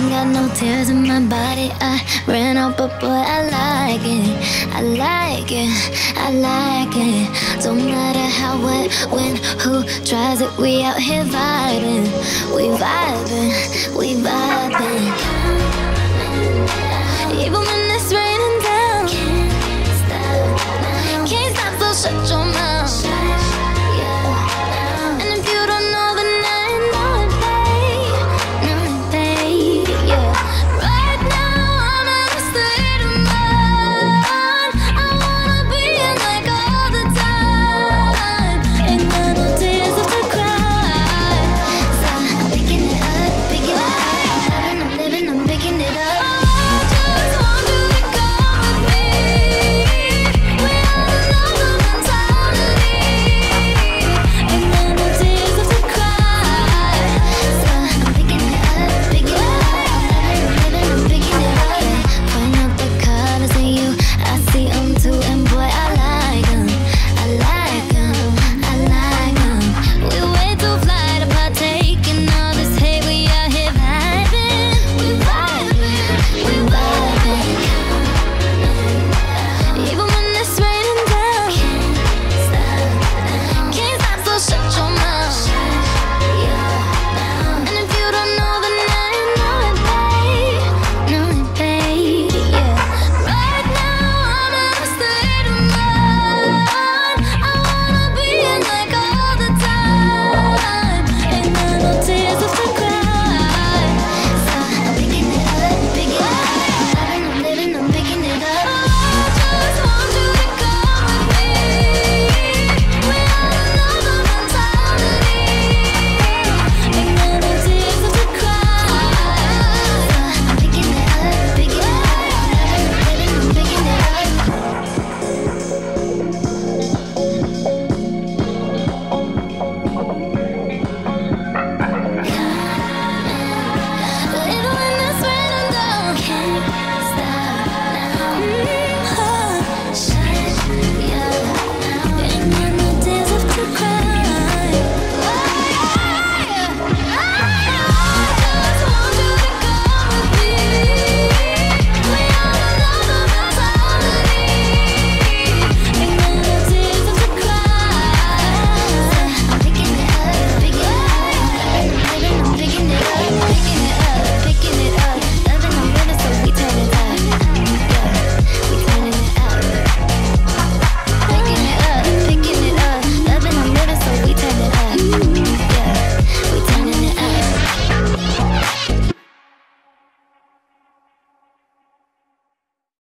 ain't got no tears in my body. I ran out, but boy, I like it. I like it, I like it. Don't matter how, what, when, who tries it, we out here vibing.